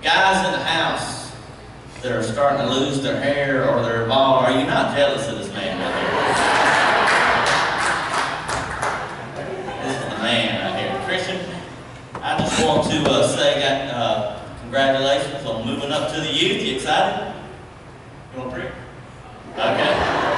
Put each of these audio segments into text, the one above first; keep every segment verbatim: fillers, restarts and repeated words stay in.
guys in the house that are starting to lose their hair or they're bald, are you not jealous of this man right here? This is the man right here. Christian, I just want to uh, say uh, congratulations on moving up to the youth. You excited? You want to pray? Okay.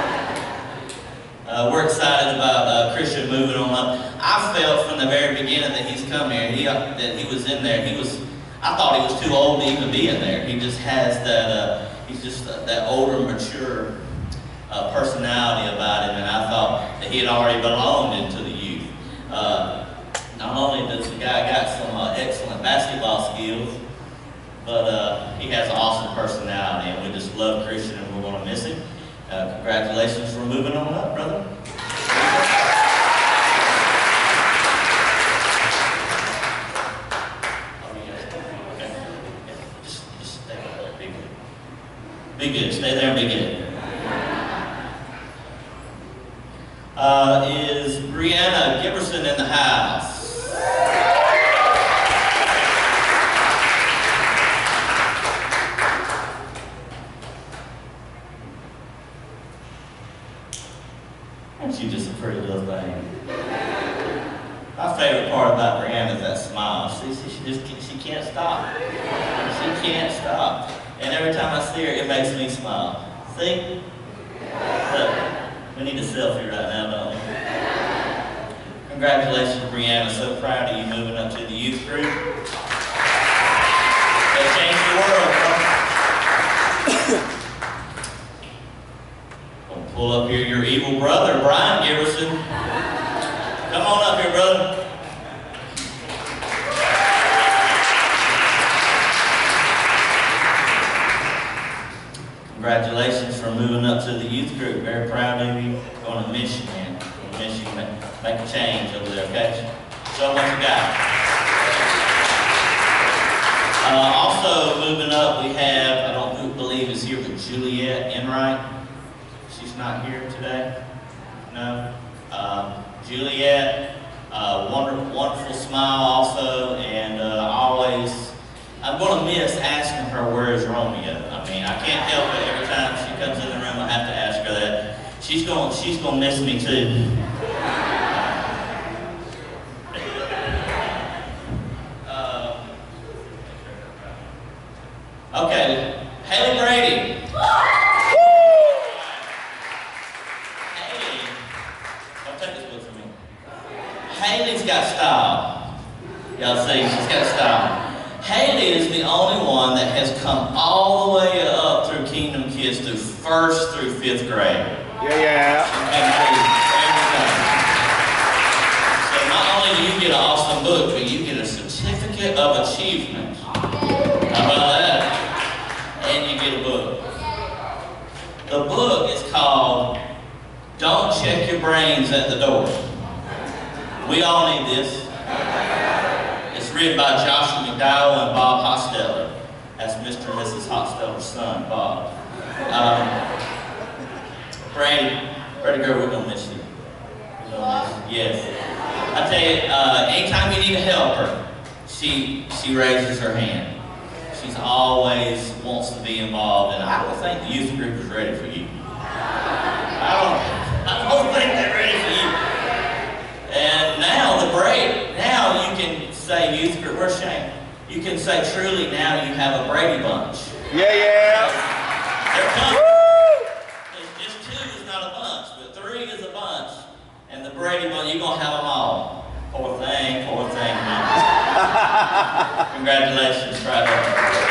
Uh, we're excited about uh, Christian moving on up. I felt from the very beginning that he's come here, he, uh, that he was in there. He was, I thought he was too old to even be in there. He just has that, uh, he's just uh, that older, mature uh, personality about him, and I thought that he had already belonged into the youth. Uh, not only does the guy got some uh, excellent basketball skills, but uh, he has an awesome personality, and we just love Christian, and we're going to miss him. Uh, congratulations for moving on up, brother. Okay. Just, just stay there. Be good. Be good. Stay there and be good. Uh, is Brianna Giberson in the house? She's just a pretty little thing. My favorite part about Brianna is that smile. See, see, she just she can't stop. She can't stop. And every time I see her, it makes me smile. See? Look, we need a selfie right now, don't we? Congratulations, Brianna. So proud of you moving up to the youth group. They changed the world, bro. Pull up here your evil brother, Brian Giberson. Come on up here, brother. Congratulations for moving up to the youth group. Very proud of you. Going to miss you, man. Going to miss you. Make, make a change over there, okay? Show them what you got. Uh, also moving up, we have, I don't believe is here, but Juliet Enright. She's not here today. No. Um, Juliet, uh, wonderful, wonderful smile also, and uh, always, I'm going to miss asking her where's Romeo. I mean, I can't help it. Every time she comes in the room, I have to ask her that. She's going, she's going to miss me too. uh, okay, Haley Brady. Haley's got style. Y'all see, she's got style. Haley is the only one that has come all the way up through Kingdom Kids through first through fifth grade. Yeah, yeah. So not only do you get an awesome book, but you get a certificate of achievement. How about that? And you get a book. The book is called Don't Check Your Brains at the Door. We all need this. It's written by Joshua McDowell and Bob Hosteller. That's Mister and Missus Hosteller's son, Bob. Um, Brady, Brady girl, we're gonna miss you. We're gonna miss you. Yes. I tell you, uh, anytime you need a helper, she she raises her hand. She's always wants to be involved, and I don't think the youth group is ready for you. I don't. I don't think they're ready for you. And now the Brady, now you can say youth group, we're ashamed. You can say truly now you have a Brady bunch. Yeah, yeah. They're coming. Just two is not a bunch, but three is a bunch. And the Brady bunch, you're going to have them all. Poor thing, poor thing. Congratulations, try that.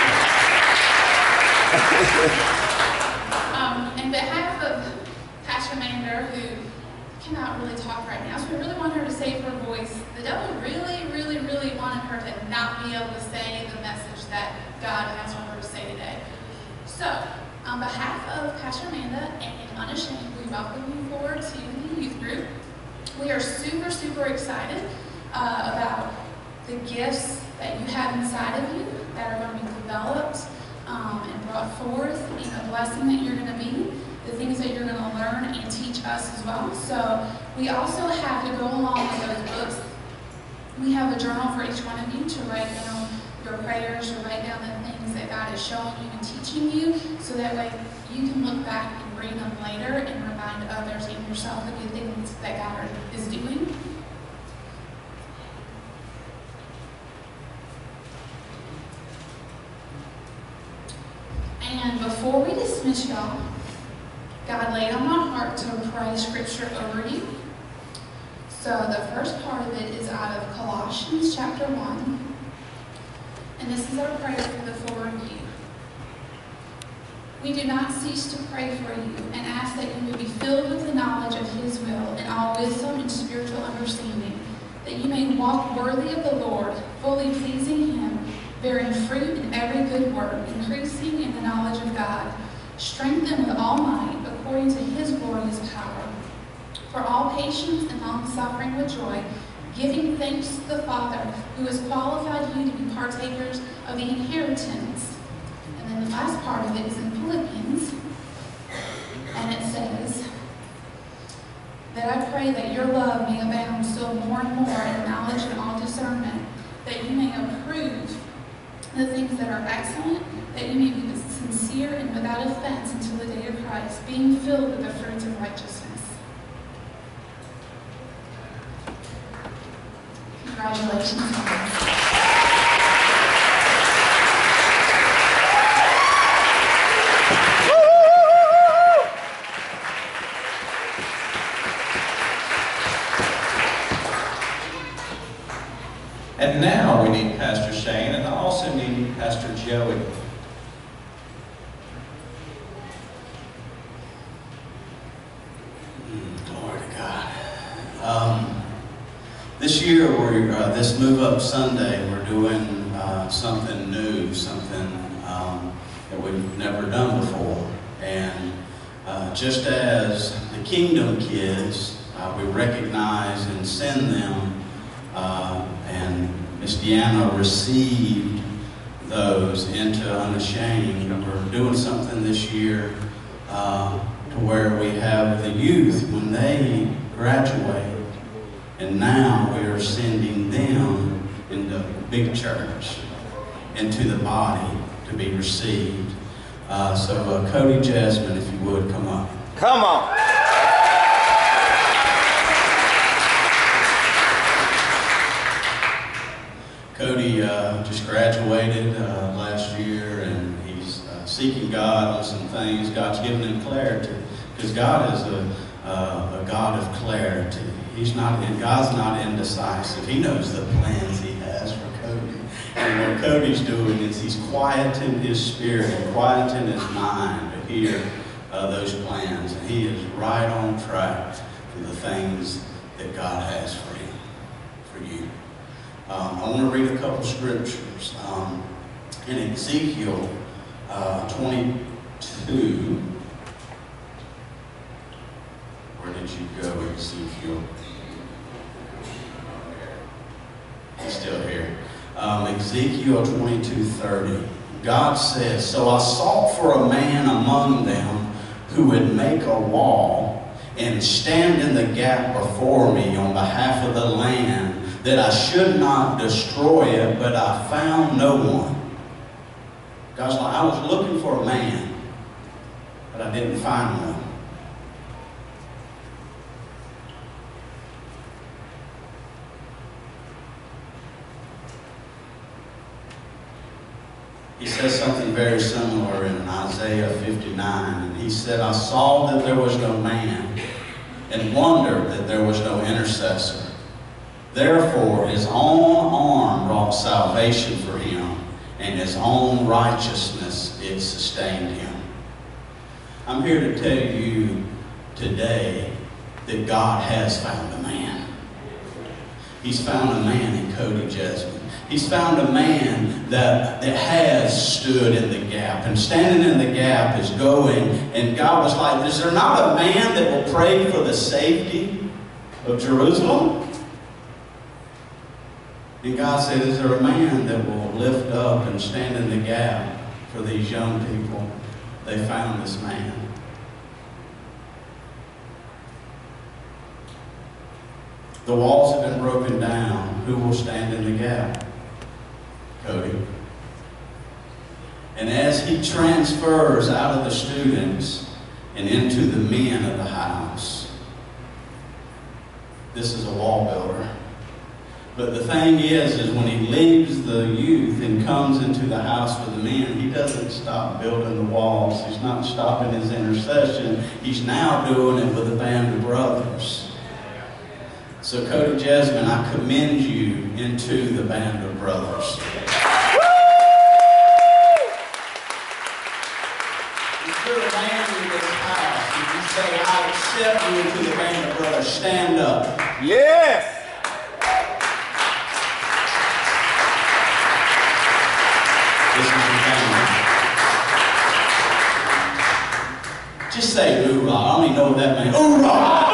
um, in behalf of Pastor Mander, who cannot really talk right now, so we really want her to save her voice. The devil really, really, really wanted her to not be able to say the message that God has for her to say today. So, on behalf of Pastor Amanda and Unashamed, we welcome you forward to the youth group. We are super, super excited uh, about the gifts that you have inside of you that are going to be developed um, and brought forth, and the blessing that you're going to be, the things that you're going to learn and teach us as well. So we also have to go along with those books. We have a journal for each one of you to write down your prayers, or write down the things that God is showing you and teaching you, so that way you can look back and read them later and remind others and yourself the good things that God is doing. And before we dismiss y'all, God laid on my heart to pray scripture over you. So the first part of it is out of Colossians chapter one. And this is our prayer for the four of you. We do not cease to pray for you and ask that you would be filled with the knowledge of His will and all wisdom and spiritual understanding, that you may walk worthy of the Lord, fully pleasing Him, bearing fruit in every good work, increasing in the knowledge of God, strengthened with all might according to His glorious power, for all patience and long-suffering with joy, giving thanks to the Father who has qualified you to be partakers of the inheritance. And then the last part of it is in Philippians, and it says, that I pray that your love may abound still more and more in knowledge and all discernment, that you may approve the things that are excellent, that you may be sincere and without offense until the day of Christ, being filled with the fruits of righteousness. Congratulations, guys. And now we need Pastor Shane, and I also need Pastor Joey. Glory to God. Um, this year, we're, uh, this Move Up Sunday, we're doing uh, something new, something um, that we've never done before. And uh, just as the Kingdom kids, uh, we recognize and send them, uh, and Miss Deanna received those into Unashamed. We're doing something this year uh, to where we have the youth when they graduate, and now we are sending them into big church, into the body to be received. Uh, so uh, Cody Jasmine, if you would, come up. Come on. Cody uh, just graduated uh, last year, and he's uh, seeking God on some things. God's given him clarity, because God is a, uh, a God of clarity. He's not, and God's not indecisive. He knows the plans He has for Cody. And what Cody's doing is he's quieting his spirit and quieting his mind to hear uh, those plans. And he is right on track for the things that God has for him, for you. Um, I want to read a couple scriptures. Um, in Ezekiel uh, twenty-two, where did you go, Ezekiel? He's still here. Um, Ezekiel twenty-two thirty. God says, "So I sought for a man among them who would make a wall and stand in the gap before me on behalf of the land, that I should not destroy it, but I found no one." God's like, I was looking for a man, but I didn't find one. He says something very similar in Isaiah fifty-nine. And he said, "I saw that there was no man, and wondered that there was no intercessor. Therefore, his own arm wrought salvation for him, and his own righteousness it sustained him." I'm here to tell you today that God has found a man. He's found a man in Cody Jasmine. He's found a man that, that has stood in the gap. And standing in the gap is going, and God was like, is there not a man that will pray for the safety of Jerusalem? And God said, is there a man that will lift up and stand in the gap for these young people? They found this man. The walls have been broken down. Who will stand in the gap? Cody. And as he transfers out of the students and into the men of the house, this is a wall builder. But the thing is, is when he leaves the youth and comes into the house with the men, he doesn't stop building the walls. He's not stopping his intercession. He's now doing it with a band of brothers. So Cody Jesmond, I commend you into the band of brothers. If you're a man in this house, if you say, I accept you into the band of brothers, stand up. Yes. This is your family. Just say hoorah. I don't even know what that means. Hoorah!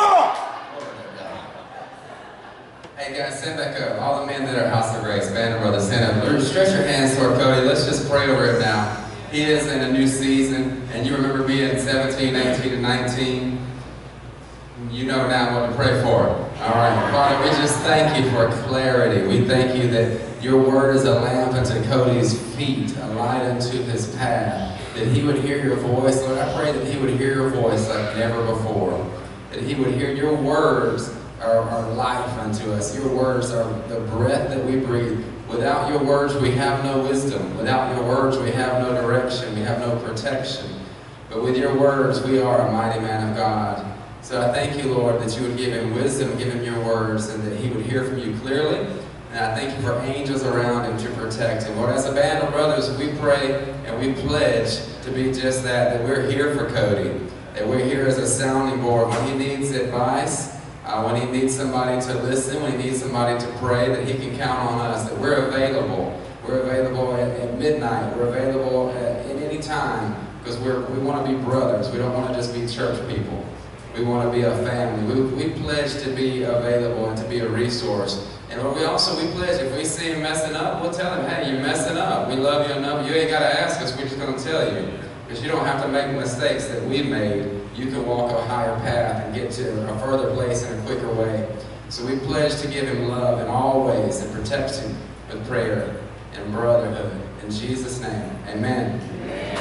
Hey guys, stand back up. All the men that are House of Grace, Band of Brothers, stand up. Stretch your hands toward Cody. Let's just pray over him now. He is in a new season, and you remember being seventeen, eighteen, and nineteen. You know now what to pray for. All right, Father, we just thank you for clarity. We thank you that your word is a lamp unto Cody's feet, a light unto his path. That he would hear your voice. Lord, I pray that he would hear your voice like never before. That he would hear your words are, are life unto us. Your words are the breath that we breathe. Without your words, we have no wisdom. Without your words, we have no direction. We have no protection. But with your words, we are a mighty man of God. So I thank you, Lord, that you would give him wisdom, give him your words, and that he would hear from you clearly. And I thank you for angels around him to protect him. Lord, as a band of brothers, we pray and we pledge to be just that, that we're here for Cody, that we're here as a sounding board when he needs advice, uh, when he needs somebody to listen, when he needs somebody to pray, that he can count on us, that we're available. We're available at, at midnight. We're available at, at any time, because we're, we want to be brothers. We don't want to just be church people. We want to be a family. We, we pledge to be available and to be a resource. And we also, we pledge, if we see him messing up, we'll tell him, hey, you're messing up. We love you enough. You ain't got to ask us. We're just going to tell you. Because you don't have to make mistakes that we made. You can walk a higher path and get to a further place in a quicker way. So we pledge to give him love in all ways and protect him with prayer and brotherhood. In Jesus' name, amen. Amen.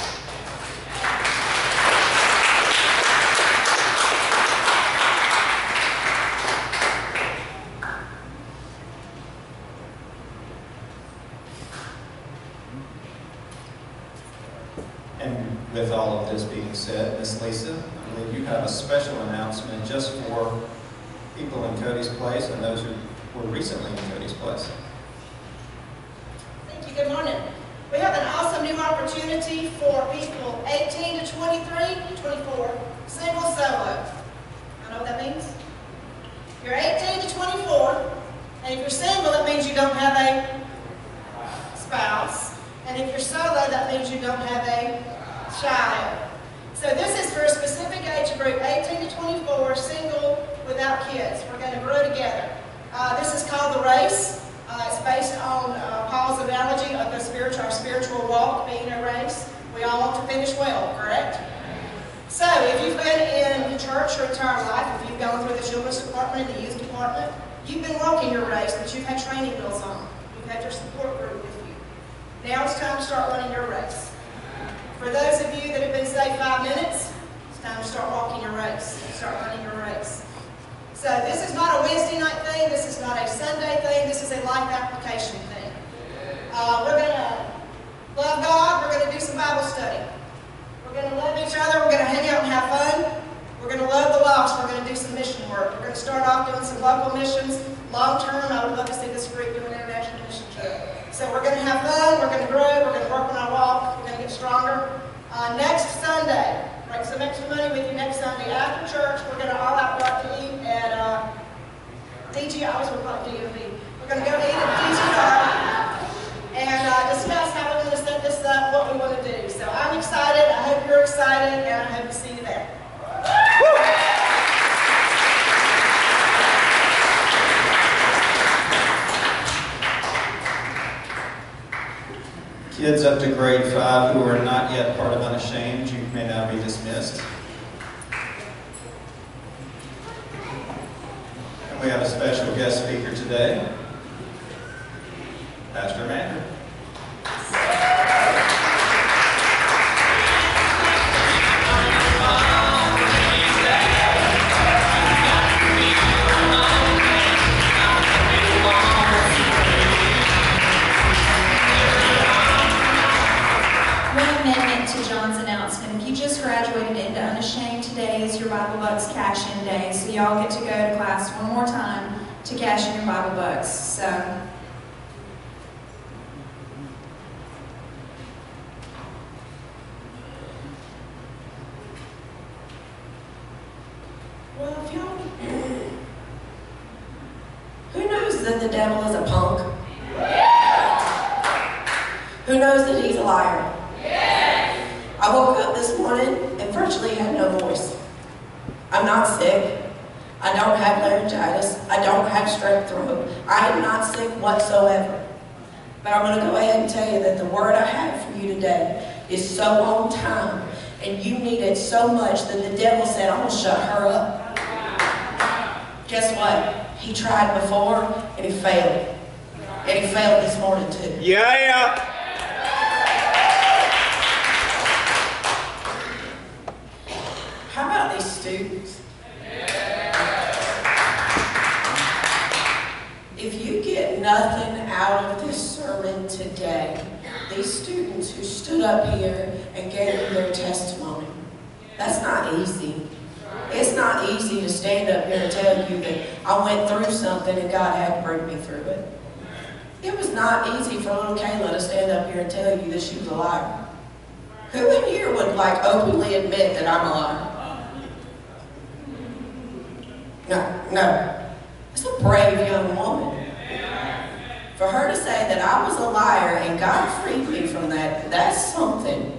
And with all of this being said, Miss Lisa, I believe you have a special announcement just for people in Cody's Place and those who were recently in Cody's Place. Thank you. Good morning. We have an awesome new opportunity for people eighteen to twenty-three, twenty-four, single, solo. I know what that means. You're eighteen to twenty-four, and if you're single, that means you don't have a spouse. And if you're solo, that means you don't have a child. So this is for a specific age group, eighteen to twenty-four, single, without kids. We're going to grow together. Uh, this is called The Race. Uh, it's based on uh, Paul's analogy of the spiritual, our spiritual walk being a race. We all want to finish well, correct? So if you've been in the church your entire life, if you've gone through the children's department and the youth department, you've been walking your race, but you've had training wheels on. You've had your support group with you. Now it's time to start running your race. For those of you that have been saved five minutes, it's time to start walking your race, start running your race. So this is not a Wednesday night thing, this is not a Sunday thing, this is a life application thing. Uh, we're going to love God, we're going to do some Bible study. We're going to love each other, we're going to hang out and have fun. We're going to love the lost, we're going to do some mission work. We're going to start off doing some local missions. Long term, I would love to see this group do an international mission trip. So we're going to have fun, we're going to grow, we're going to work on our walk, we're going to get stronger. Uh, next Sunday, bring some extra money with you next Sunday. After church, we're going to all out go out to eat at uh, D G R. I always want to call it D O V. We're going to go eat at D G R and uh, discuss how we're going to set this up, what we want to do. So I'm excited, I hope you're excited, and I hope to see you there. Kids up to grade five who are not yet part of Unashamed, you may now be dismissed. And we have a special guest speaker today. Pastor Amanda. Amendment to John's announcement. If you just graduated into Unashamed, today is your Bible Bucks cash-in day. So y'all get to go to class one more time to cash in your Bible Bucks. So. Well, if y'all, who knows that the devil is a punk? Who knows that he's a liar? I woke up this morning and virtually had no voice. I'm not sick. I don't have laryngitis. I don't have strep throat. I am not sick whatsoever. But I'm going to go ahead and tell you that the word I have for you today is so on time, and you need it so much that the devil said, I'm going to shut her up. Guess what? He tried before, and he failed. And he failed this morning too. Yeah. How about these students? If you get nothing out of this sermon today, these students who stood up here and gave you their testimony, that's not easy. It's not easy to stand up here and tell you that I went through something and God had to bring me through it. It was not easy for little Kayla to stand up here and tell you that she was a liar. Who in here would like openly admit that I'm a liar? No, no. It's a brave young woman. For her to say that I was a liar and God freed me from that, that's something.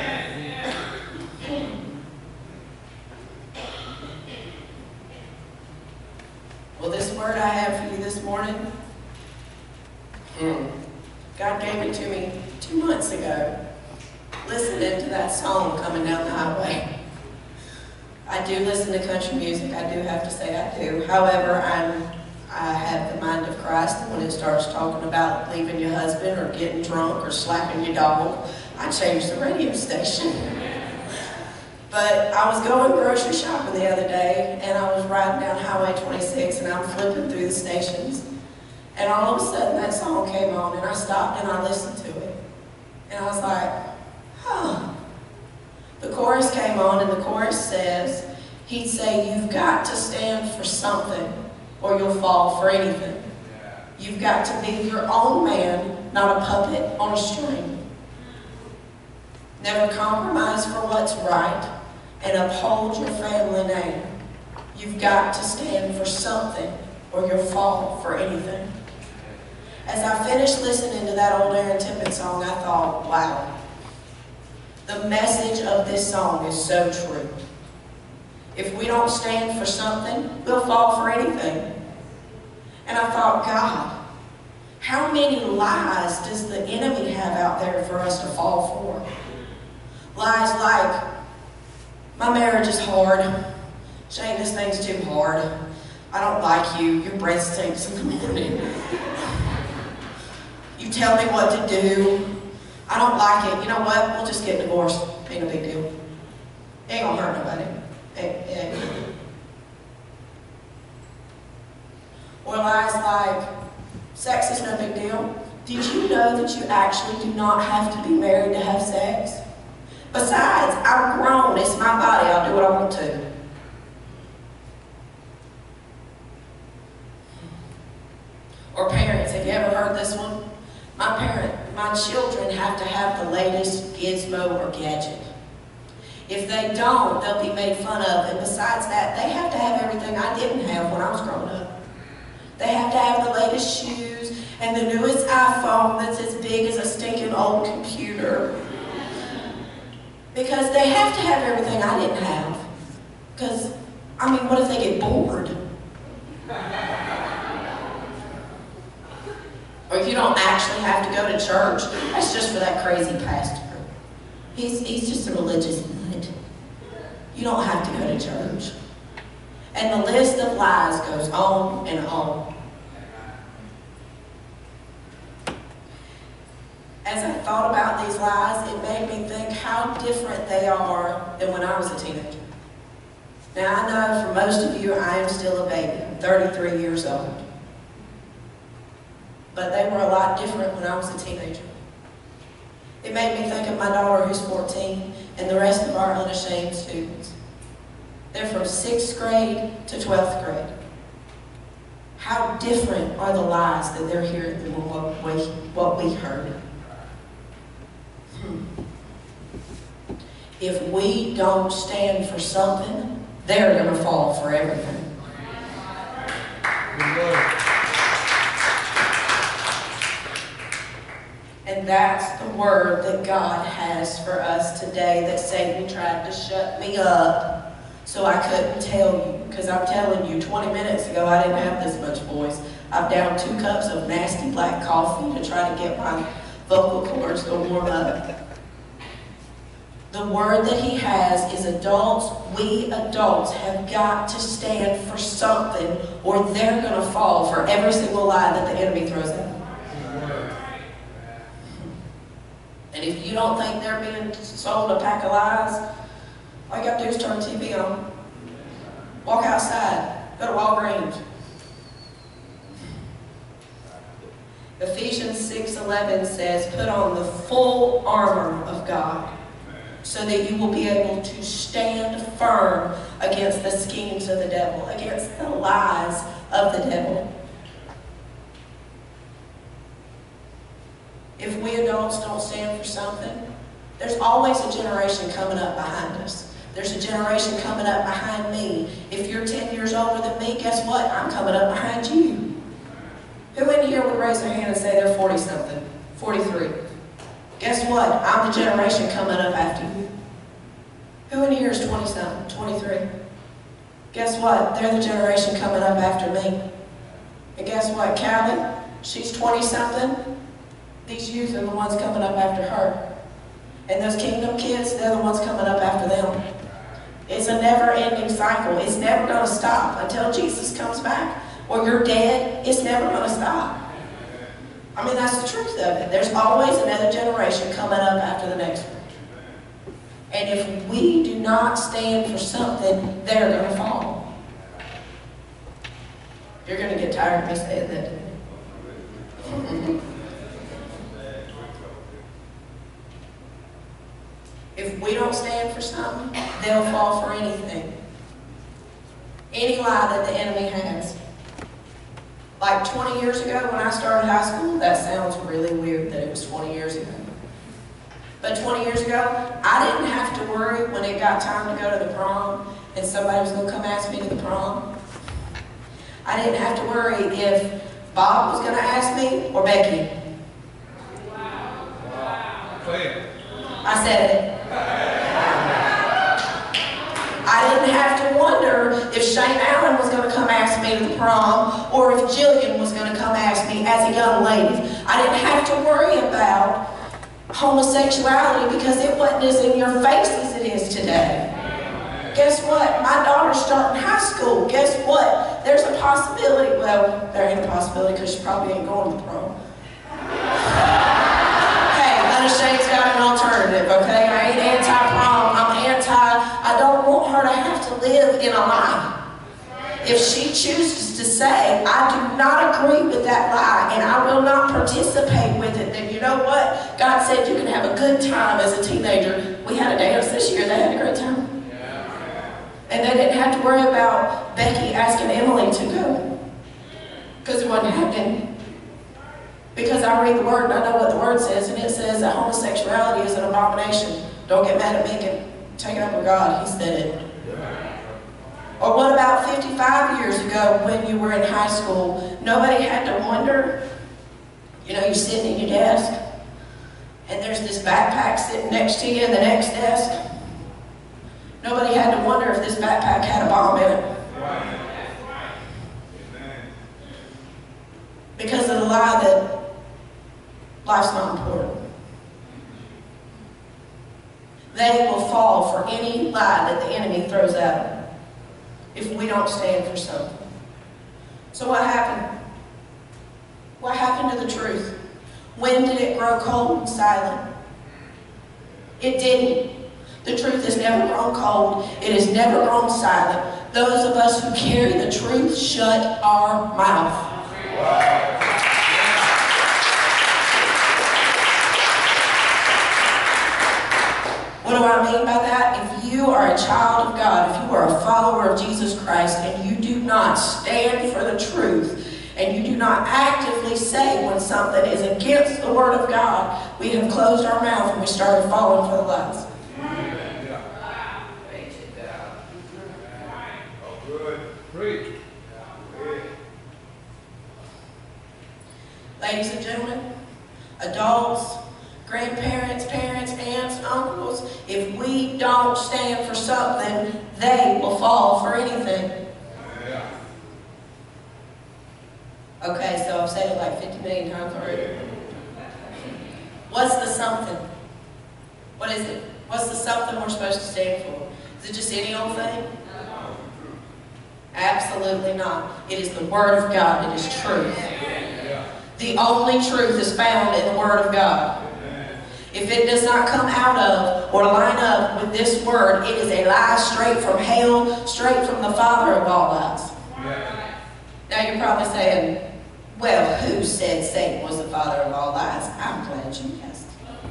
Well, this word I have for you this morning, hmm, God gave it to me two months ago, listening to that song coming down the highway. I do listen to country music, I do have to say I do. However, I'm, I have the mind of Christ, and when it starts talking about leaving your husband or getting drunk or slapping your dog, I change the radio station. But I was going grocery shopping the other day, and I was riding down Highway twenty-six, and I'm flipping through the stations, and all of a sudden that song came on, and I stopped and I listened to it. And I was like, huh. The chorus came on, and the chorus says, he'd say, you've got to stand for something or you'll fall for anything. You've got to be your own man, not a puppet on a string. Never compromise for what's right and uphold your family name. You've got to stand for something or you'll fall for anything. As I finished listening to that old Aaron Tippin song, I thought, wow. The message of this song is so true. If we don't stand for something, we'll fall for anything. And I thought, God, how many lies does the enemy have out there for us to fall for? Lies like, my marriage is hard. Shane, this thing's too hard. I don't like you. Your breath stinks in the morning. You tell me what to do. I don't like it. You know what? We'll just get divorced. Ain't no big deal. It ain't gonna hurt nobody. It, it ain't. Or lies like, sex is no big deal. Did you know that you actually do not have to be married to have sex? Besides, I'm grown. It's my body. I'll do what I want to. Or parents, have you ever heard this one? My parent, my children have to have the latest gizmo or gadget. If they don't, they'll be made fun of. And besides that, they have to have everything I didn't have when I was growing up. They have to have the latest shoes and the newest iPhone that's as big as a stinking old computer. Because they have to have everything I didn't have. Because, I mean, what if they get bored? Or if you don't actually have to go to church, that's just for that crazy pastor. He's, he's just a religious nut. You don't have to go to church. And the list of lies goes on and on. as I thought about these lies, it made me think how different they are than when I was a teenager. Now, I know for most of you, I am still a baby. I'm thirty-three years old. But they were a lot different when I was a teenager. It made me think of my daughter, who's fourteen, and the rest of our unashamed students. They're from sixth grade to twelfth grade. How different are the lies that they're hearing than what we, what we heard? Hmm. If we don't stand for something, they're going to fall for everything. And that's the word that God has for us today, that Satan tried to shut me up so I couldn't tell you. Because I'm telling you, twenty minutes ago I didn't have this much voice. I've downed two cups of nasty black coffee to try to get my vocal cords to warm up. The word that he has is adults, we adults have got to stand for something, or they're going to fall for every single lie that the enemy throws at them. And if you don't think they're being sold a pack of lies, all you got to do is turn the T V on. Walk outside. Go to Walgreens. Ephesians six eleven says, put on the full armor of God, so that you will be able to stand firm against the schemes of the devil, against the lies of the devil. If we adults don't stand for something, there's always a generation coming up behind us. There's a generation coming up behind me. If you're ten years older than me, guess what? I'm coming up behind you. Who in here would raise their hand and say they're forty-something, forty-three? Guess what? I'm the generation coming up after you. Who in here is twenty-something, twenty-three? Guess what? They're the generation coming up after me. And guess what? Callie, she's twenty-something. These youth are the ones coming up after her. And those kingdom kids, they're the ones coming up after them. It's a never-ending cycle. It's never going to stop until Jesus comes back. Or you're dead, it's never going to stop. I mean, that's the truth of it. There's always another generation coming up after the next one. And if we do not stand for something, they're going to fall. You're going to get tired of me saying that. If we don't stand for something, they'll fall for anything. Any lie that the enemy has. Like twenty years ago when I started high school, that sounds really weird that it was twenty years ago. But twenty years ago, I didn't have to worry when it got time to go to the prom and somebody was going to come ask me to the prom. I didn't have to worry if Bob was going to ask me or Becky. Wow. Wow. I said it. I didn't have to wonder if Shane Allen was going to come ask me to the prom or if Jillian was going to come ask me as a young lady. I didn't have to worry about homosexuality because it wasn't as in your face as it is today. Guess what? My daughter's starting high school. Guess what? There's a possibility. Well, there ain't a possibility because she probably ain't going to the prom. Unashamed's got an alternative, okay? I ain't anti-prom, I'm anti, I don't want her to have to live in a lie. If she chooses to say, I do not agree with that lie and I will not participate with it, then you know what? God said you can have a good time as a teenager. We had a dance this year, they had a great time. And they didn't have to worry about Becky asking Emily to go, because it wasn't happening. Because I read the Word and I know what the Word says, and it says that homosexuality is an abomination. Don't get mad at me, and take it up with God. He said it. Or what about fifty-five years ago when you were in high school? Nobody had to wonder. You know, you're sitting at your desk, and there's this backpack sitting next to you in the next desk. Nobody had to wonder if this backpack had a bomb in it. Because of the lie that life's not important. They will fall for any lie that the enemy throws at them if we don't stand for something. So what happened? What happened to the truth? When did it grow cold and silent? It didn't. The truth has never grown cold. It has never grown silent. Those of us who carry the truth shut our mouth. What do I mean by that? If you are a child of God, if you are a follower of Jesus Christ, and you do not stand for the truth, and you do not actively say when something is against the Word of God, we have closed our mouth and we started falling for the lies. Ladies and gentlemen, adults, grandparents, parents, aunts, uncles, if we don't stand for something, they will fall for anything. Okay, so I've said it like fifty million times already. What's the something? What is it? What's the something we're supposed to stand for? Is it just any old thing? Absolutely not. It is the Word of God. It is truth. The only truth is found in the Word of God. If it does not come out of or line up with this Word, it is a lie straight from hell, straight from the father of all lies. Now you're probably saying, well, who said Satan was the father of all lies? I'm glad you asked.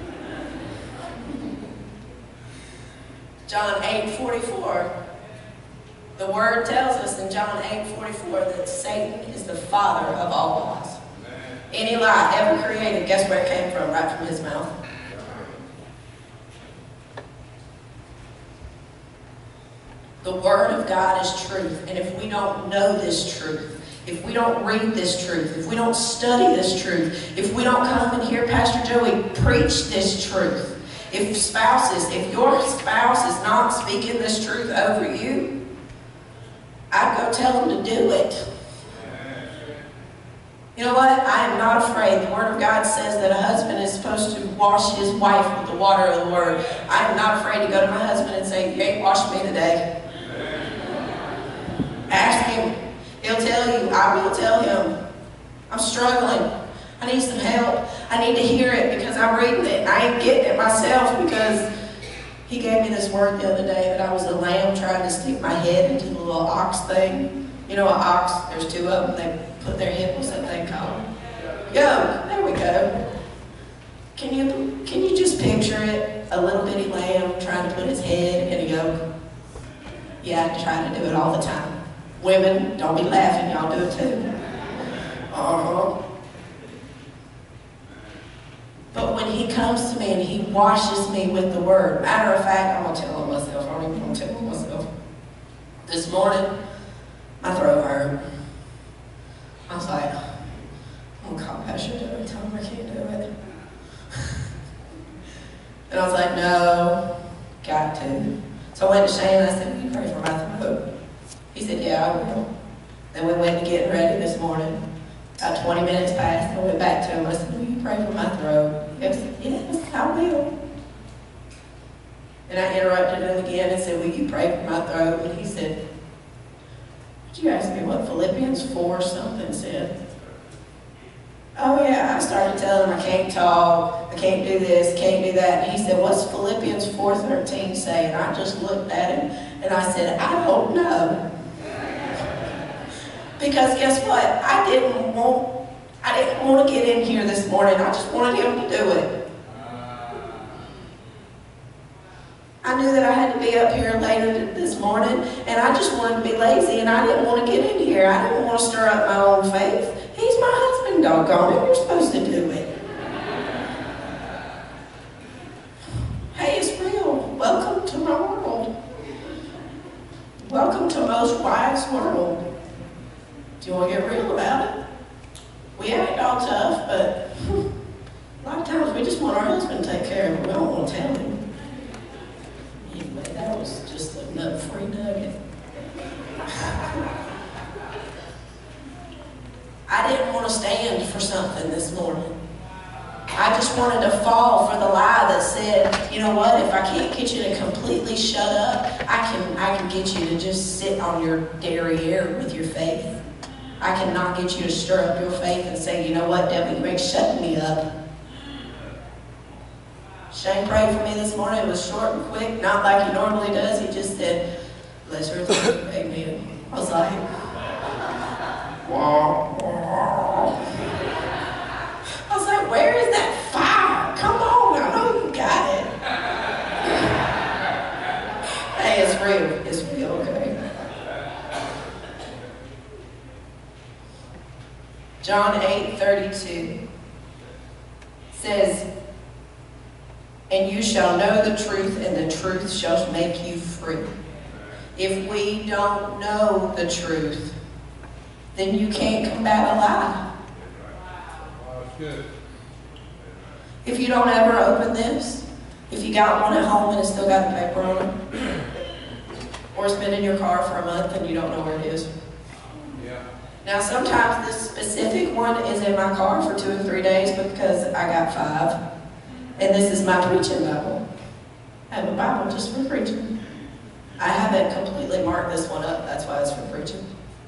John eight forty-four. The Word tells us in John eight forty-four that Satan is the father of all lies. Any lie ever created, guess where it came from? Right from his mouth. The Word of God is truth, and if we don't know this truth, if we don't read this truth, if we don't study this truth, if we don't come and hear Pastor Joey preach this truth, if spouses, if your spouse is not speaking this truth over you, I'd go tell them to do it. You know what? I am not afraid. The Word of God says that a husband is supposed to wash his wife with the water of the Word. I am not afraid to go to my husband and say, you ain't washed me today. Ask him. He'll tell you. I will tell him. I'm struggling. I need some help. I need to hear it because I'm reading it and I ain't getting it myself because he gave me this word the other day that I was a lamb trying to stick my head into the little ox thing. You know, an ox, there's two of them. They put their head, what's that thing called? Yoke. There we go. Can you, can you just picture it? A little bitty lamb trying to put his head in a yoke. Yeah, I try to do it all the time. Women, don't be laughing, y'all do it too. Uh-huh. But when he comes to me and he washes me with the Word, matter of fact, I'm going to tell him myself, I don't even want to tell him myself. This morning, my throat hurt. I was like, I'm going to call Pastor Joe and tell him I can't do it. And I was like, no, got to. So I went to Shane and I said, will you pray for my throat? He said, yeah, I will. Then we went to get ready this morning. About twenty minutes passed. I went back to him. I said, will you pray for my throat? He said, yes, I will. And I interrupted him again and said, will you pray for my throat? And he said, did you ask me what Philippians four something said? Oh yeah, I started telling him I can't talk, I can't do this, can't do that. And he said, what's Philippians four thirteen say? And I just looked at him and I said, I don't know. Because guess what? I didn't want, I didn't want to get in here this morning. I just wanted him to do it. I knew that I had to be up here later this morning, and I just wanted to be lazy, and I didn't want to get in here. I didn't want to stir up my own faith. He's my husband, doggone it. You're supposed to do it. Hey, it's real. Welcome to my world. Welcome to most wise world. Do you want to get real about it? We act all tough, but a lot of times we just want our husband to take care of it. We don't want to tell him. Anyway, that was just a nut-free nugget. I didn't want to stand for something this morning. I just wanted to fall for the lie that said, you know what, if I can't get you to completely shut up, I can, I can get you to just sit on your derriere with your faith. I cannot get you to stir up your faith and say, you know what, devil, you ain't shutting me up. Shane prayed for me this morning. It was short and quick, not like he normally does. He just said, bless her, amen. I was like, wah, wah. I was like, where is that fire? Come on, I know you got it. Hey, it's real. It's real, okay? John eight thirty-two says, and you shall know the truth, and the truth shall make you free. If we don't know the truth, then you can't combat a lie. If you don't ever open this, if you got one at home and it's still got the paper on it, or it's been in your car for a month and you don't know where it is. Now sometimes this specific one is in my car for two or three days because I got five. And this is my preaching Bible. I have a Bible just for preaching. I haven't completely marked this one up, that's why it's for preaching.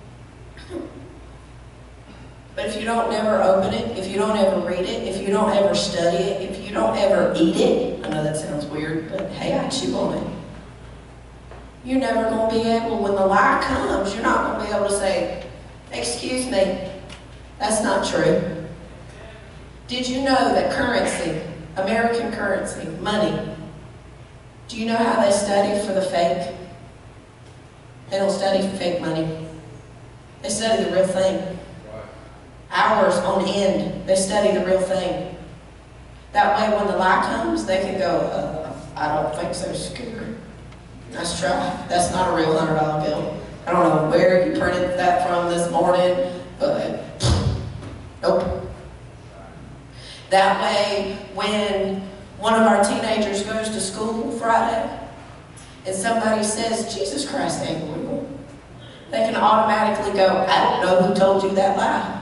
But if you don't ever open it, if you don't ever read it, if you don't ever study it, if you don't ever eat it, I know that sounds weird, but hey, I chew on it. You're never going to be able, when the lie comes, you're not going to be able to say, excuse me, that's not true. Did you know that currency, American currency, money, do you know how they study for the fake? They don't study for fake money. They study the real thing. Hours on end, they study the real thing. That way when the lie comes, they can go, uh, I don't think so, Scooter. Nice try. That's not a real one hundred dollar bill. I don't know where you printed that from this morning, but nope. That way, when one of our teenagers goes to school Friday, and somebody says, Jesus Christ ain't real, they can automatically go, I don't know who told you that lie.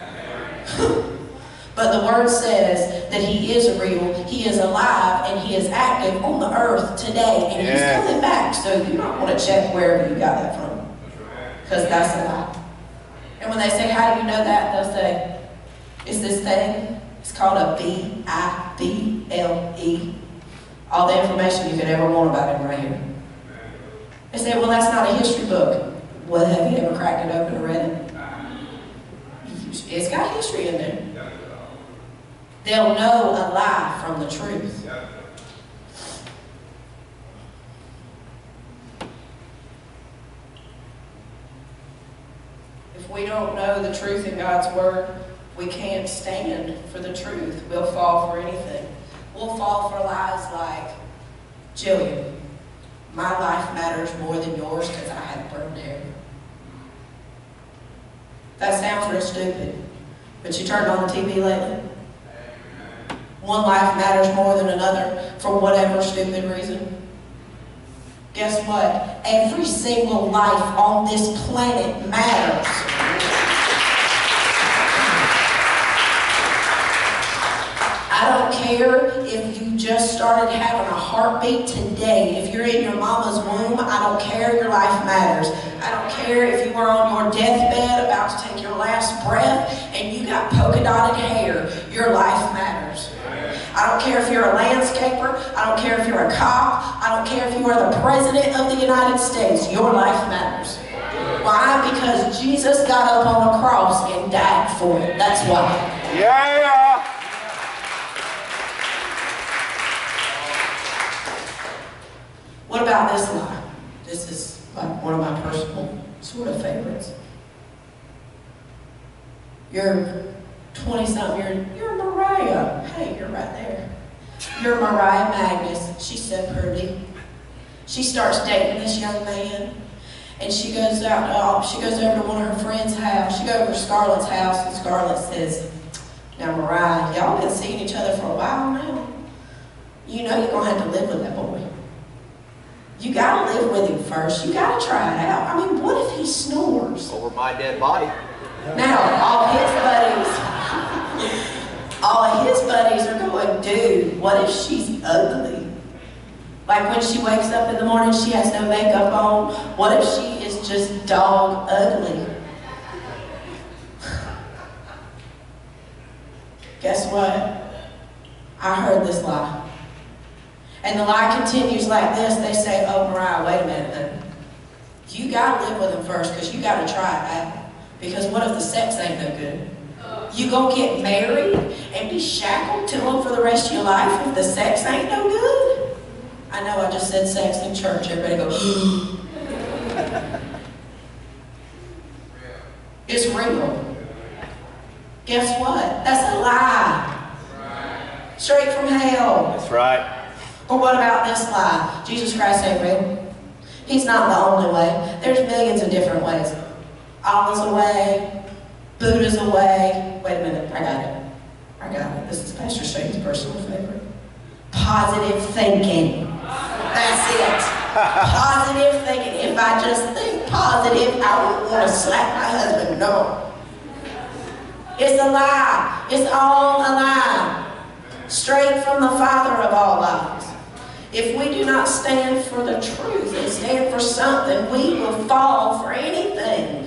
But the Word says that He is real, He is alive, and He is active on the earth today, and yeah. He's coming back, so you don't want to check wherever you got that from, because that's a lie. And when they say, how do you know that? They'll say, it's this thing, it's called a B I B L E. All the information you could ever want about Him right here. They say, well, that's not a history book. Well, have you ever cracked it open and read it? It's got history in there. They'll know a lie from the truth. If we don't know the truth in God's Word, we can't stand for the truth. We'll fall for anything. We'll fall for lies like, Jillian, my life matters more than yours because I have burned hair. That sounds real stupid, but you turned on the T V lately? One life matters more than another for whatever stupid reason. Guess what? Every single life on this planet matters. I don't care if you just started having a heartbeat today. If you're in your mama's womb, I don't care, your life matters. I don't care if you were on your deathbed about to take your last breath and you got polka dotted hair, your life matters. I don't care if you're a landscaper, I don't care if you're a cop, I don't care if you are the President of the United States, your life matters. Why? Because Jesus got up on a cross and died for it. That's why. Yeah! What about this lie? This is like one of my personal sort of favorites. You're twenty-something, you're, you're Mariah. Hey, you're right there. You're Mariah Magnus. She's so pretty. She starts dating this young man, and she goes out, uh, she goes over to one of her friends' house. She goes over to Scarlett's house, and Scarlett says, now Mariah, y'all been seeing each other for a while now. You know you're going to have to live with that boy. You gotta live with him first. You gotta try it out. I mean, what if he snores? Over my dead body. Now, all his buddies, all of his buddies are going, dude, what if she's ugly? Like when she wakes up in the morning, she has no makeup on. What if she is just dog ugly? Guess what? I heard this lie. and the lie continues like this, they say, oh, Mariah, wait a minute, honey. You got to live with him first because you got to try it out. Because what if the sex ain't no good? You gonna get married and be shackled to him for the rest of your life if the sex ain't no good? I know I just said sex in church. Everybody go, it's real. Guess what? That's a lie. Straight from hell. That's right. Or what about this lie? Jesus Christ ain't real. He's not the only way. There's millions of different ways. Allah's a way. Buddha's a way. Wait a minute. I got it. I got it. This is Pastor Shane's personal favorite. Positive thinking. That's it. Positive thinking. If I just think positive, I won't want to slap my husband. No. It's a lie. It's all a lie. Straight from the father of all lies. If we do not stand for the truth and stand for something, we will fall for anything.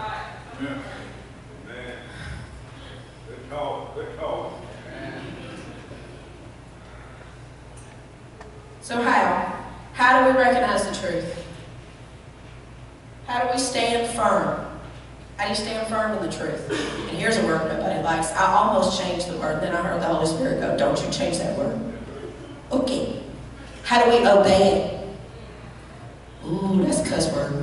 So how? How do we recognize the truth? How do we stand firm? How do you stand firm in the truth? And here's a word nobody likes. I almost changed the word, then I heard the Holy Spirit go, don't you change that word. Okay. How do we obey it? Ooh, that's a cuss word.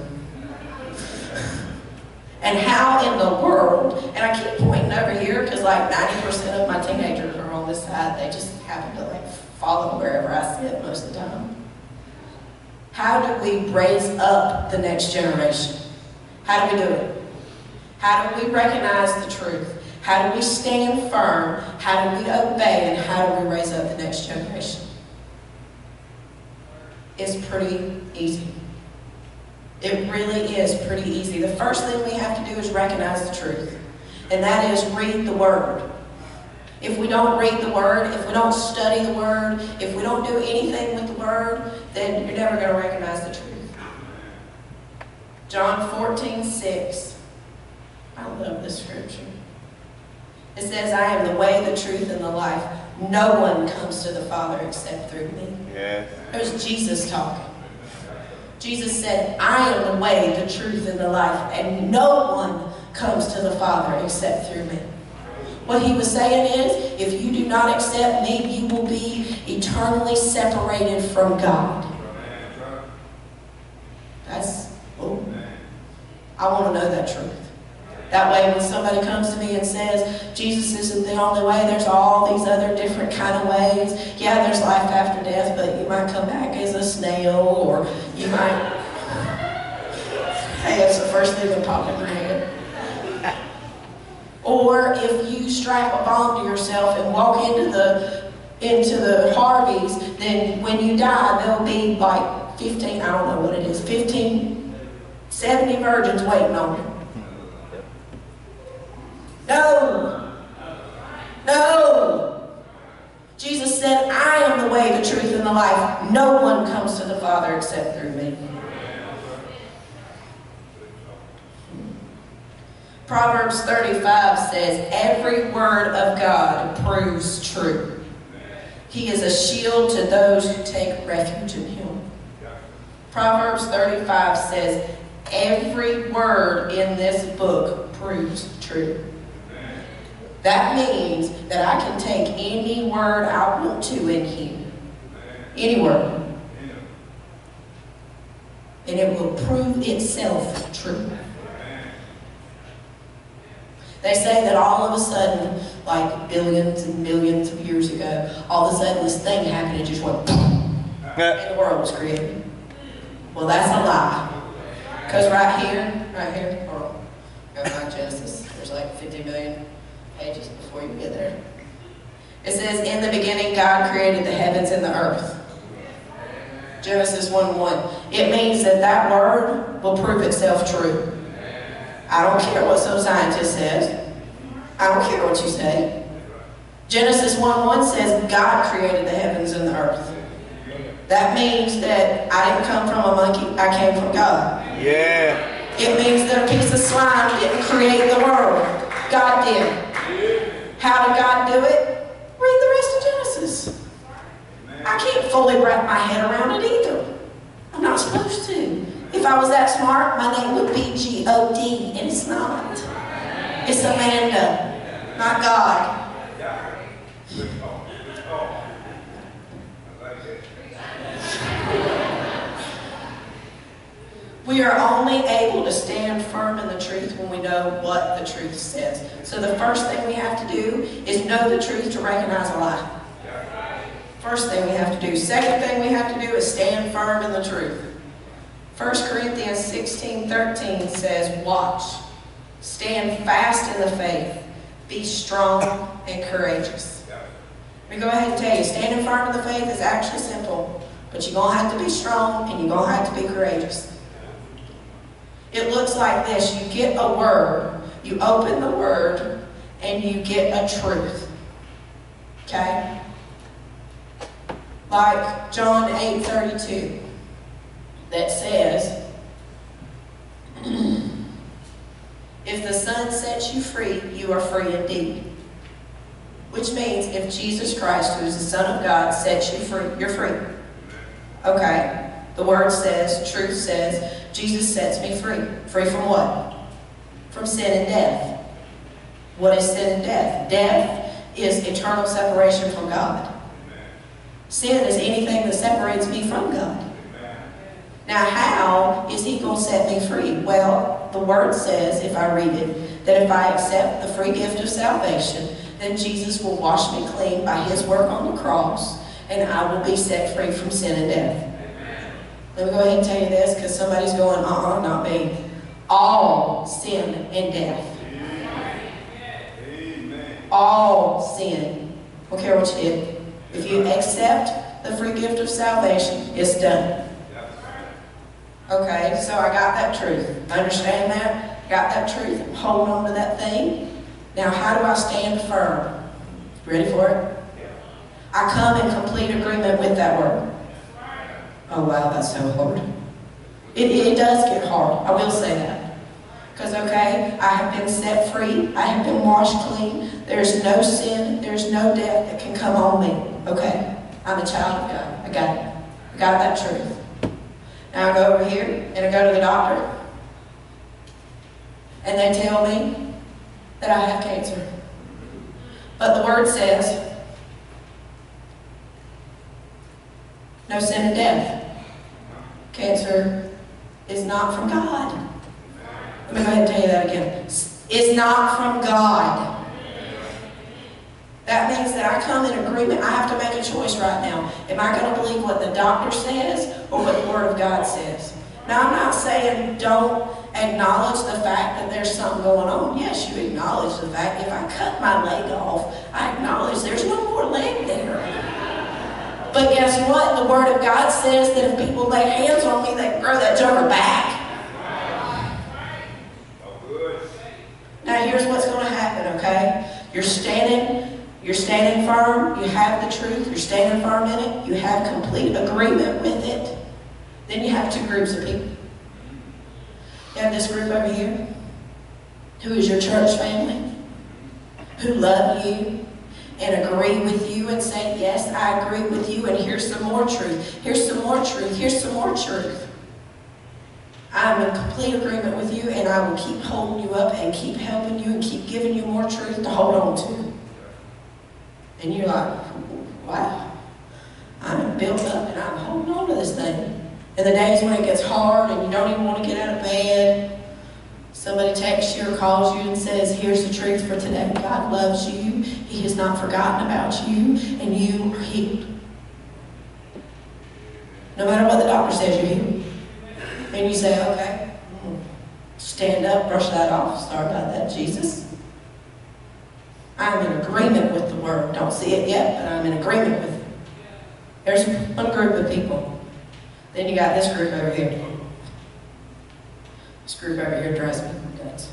And how in the world, and I keep pointing over here because like ninety percent of my teenagers are on this side. They just happen to like follow wherever I sit most of the time. How do we raise up the next generation? How do we do it? How do we recognize the truth? How do we stand firm? How do we obey? And how do we raise up the next generation? It's pretty easy. It really is pretty easy. The first thing we have to do is recognize the truth. And that is read the Word. If we don't read the Word, if we don't study the Word, if we don't do anything with the Word, then you're never going to recognize the truth. John fourteen six. I love this scripture. It says, I am the way, the truth, and the life. No one comes to the Father except through me. Yes. There's Jesus talking. Jesus said, I am the way, the truth, and the life, and no one comes to the Father except through me. What he was saying is, if you do not accept me, you will be eternally separated from God. That's, oh, I want to know that truth. That way when somebody comes to me and says, Jesus isn't the only way, there's all these other different kind of ways. Yeah, there's life after death, but you might come back as a snail, or you might... Hey, that's the first thing that popped in my head. Or if you strap a bomb to yourself and walk into the into the Harveys, then when you die, there'll be like fifteen, I don't know what it is, fifteen, seventy virgins waiting on you. No. No. Jesus said, I am the way, the truth, and the life. No one comes to the Father except through me. Proverbs thirty-five says, every word of God proves true. He is a shield to those who take refuge in him. Proverbs thirty-five says, every word in this book proves true. That means that I can take any word I want to in here. Any word. And it will prove itself true. They say that all of a sudden, like billions and millions of years ago, all of a sudden this thing happened and just went boom, and the world was created. Well, that's a lie. Because right here, right here, or go back to Genesis, there's like fifty million pages before you get there. It says, in the beginning God created the heavens and the earth. Genesis one one. It means that that word will prove itself true. I don't care what some scientist says. I don't care what you say. Genesis one one says God created the heavens and the earth. That means that I didn't come from a monkey, I came from God. Yeah. It means that a piece of slime didn't create the world. God did. How did God do it? Read the rest of Genesis. I can't fully wrap my head around it either. I'm not supposed to. If I was that smart, my name would be G O D, and it's not. It's Amanda, not God. We are only able to stand firm in the truth when we know what the truth says. So the first thing we have to do is know the truth to recognize a lie. First thing we have to do. Second thing we have to do is stand firm in the truth. First Corinthians sixteen thirteen says, watch, stand fast in the faith, be strong and courageous. Let me go ahead and tell you, standing firm in the faith is actually simple, but you're going to have to be strong and you're going to have to be courageous. It looks like this. You get a word, you open the word, and you get a truth. Okay? Like John eight thirty-two that says, if the Son sets you free, you are free indeed. Which means if Jesus Christ, who is the Son of God, sets you free, you're free. Okay. The word says, truth says, Jesus sets me free. Free from what? From sin and death. What is sin and death? Death is eternal separation from God. Sin is anything that separates me from God. Now, how is he going to set me free? Well, the word says, if I read it, that if I accept the free gift of salvation, then Jesus will wash me clean by his work on the cross, and I will be set free from sin and death. Let me go ahead and tell you this, because somebody's going, uh-uh, not me. All sin and death. Amen. All sin. I don't care what you did. If you accept the free gift of salvation, it's done. Okay, so I got that truth. Understand that? Got that truth. I'm holding on to that thing. Now, how do I stand firm? Ready for it? I come in complete agreement with that word. Oh, wow, that's so hard. It, it does get hard. I will say that. Because, okay, I have been set free. I have been washed clean. There's no sin. There's no death that can come on me. Okay? I'm a child of God. I got it. I got that truth. Now I go over here and I go to the doctor. And they tell me that I have cancer. But the word says, no sin and death. Cancer is not from God. Let me go ahead and tell you that again. It's not from God. That means that I come in agreement. I have to make a choice right now. Am I going to believe what the doctor says or what the Word of God says? Now, I'm not saying don't acknowledge the fact that there's something going on. Yes, you acknowledge the fact. If I cut my leg off, I acknowledge there's no more leg there. But guess what? The Word of God says that if people lay hands on me, they can grow that joker back. Now here's what's going to happen, okay? You're standing, you're standing firm, you have the truth, you're standing firm in it, you have complete agreement with it. Then you have two groups of people. You have this group over here, who is your church family, who love you, and agree with you and say, yes, I agree with you, and here's some more truth. Here's some more truth. Here's some more truth. I'm in complete agreement with you, and I will keep holding you up and keep helping you and keep giving you more truth to hold on to. And you're like, wow, I'm built up and I'm holding on to this thing. And the days when it gets hard and you don't even want to get out of bed, somebody texts you or calls you and says, here's the truth for today. God loves you. He has not forgotten about you, and you are healed. No matter what the doctor says, you're healed. And you say, okay, stand up, brush that off. Sorry about that, Jesus. I'm in agreement with the word. Don't see it yet, but I'm in agreement with it. There's one group of people. Then you got this group over here. This group over here drives me nuts.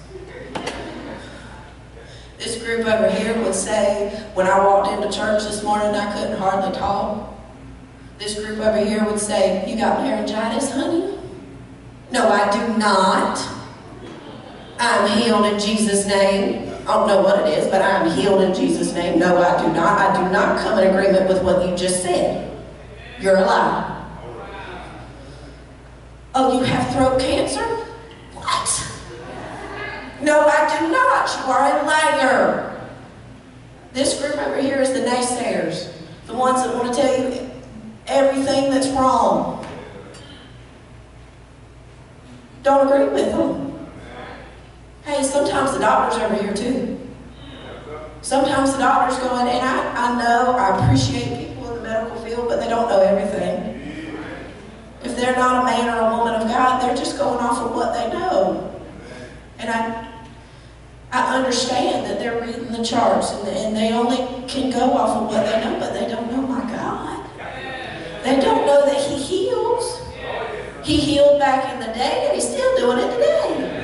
This group over here would say, when I walked into church this morning, I couldn't hardly talk. This group over here would say, you got laryngitis, honey? No, I do not. I'm healed in Jesus' name. I don't know what it is, but I'm healed in Jesus' name. No, I do not. I do not come in agreement with what you just said. You're a liar. Oh, you have throat cancer? What? No, I do not. You are a liar. This group over here is the naysayers, the ones that want to tell you everything that's wrong. Don't agree with them. Hey, sometimes the doctor's over here too. Sometimes the doctor's going, and I, I know, I appreciate people in the medical field, but they don't know everything. If they're not a man or a woman of God, they're just going off of what they know. And I I understand that they're reading the charts, and, and they only can go off of what they know, but they don't know my God. They don't know that He heals. He healed back in the day, and He's still doing it today.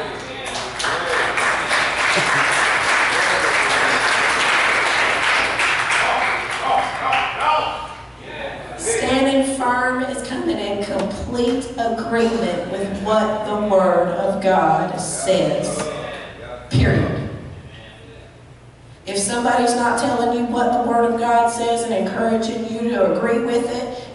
Standing firm is coming in complete agreement with what the Word of God says. Period. If somebody's not telling you what the Word of God says and encouraging you to agree with it,